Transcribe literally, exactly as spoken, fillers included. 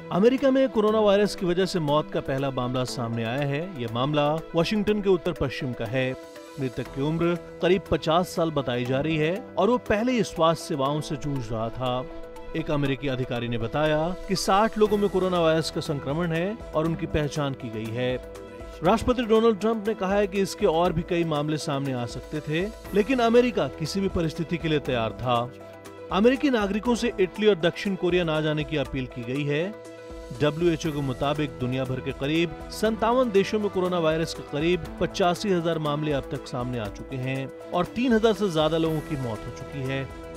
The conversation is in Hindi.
अमेरिका में कोरोना वायरस की वजह से मौत का पहला मामला सामने आया है। यह मामला वॉशिंगटन के उत्तर पश्चिम का है। मृतक की उम्र करीब पचास साल बताई जा रही है और वो पहले ही स्वास्थ्य सेवाओं से जूझ रहा था। एक अमेरिकी अधिकारी ने बताया कि साठ लोगों में कोरोना वायरस का संक्रमण है और उनकी पहचान की गई है। राष्ट्रपति डोनाल्ड ट्रंप ने कहा है कि इसके और भी कई मामले सामने आ सकते थे, लेकिन अमेरिका किसी भी परिस्थिति के लिए तैयार था। अमेरिकी नागरिकों से इटली और दक्षिण कोरिया न जाने की अपील की गई है। डब्ल्यू एच ओ के मुताबिक दुनिया भर के करीब संतावन देशों में कोरोना वायरस के करीब पचासी हजार मामले अब तक सामने आ चुके हैं और तीन हजार से ज्यादा लोगों की मौत हो चुकी है।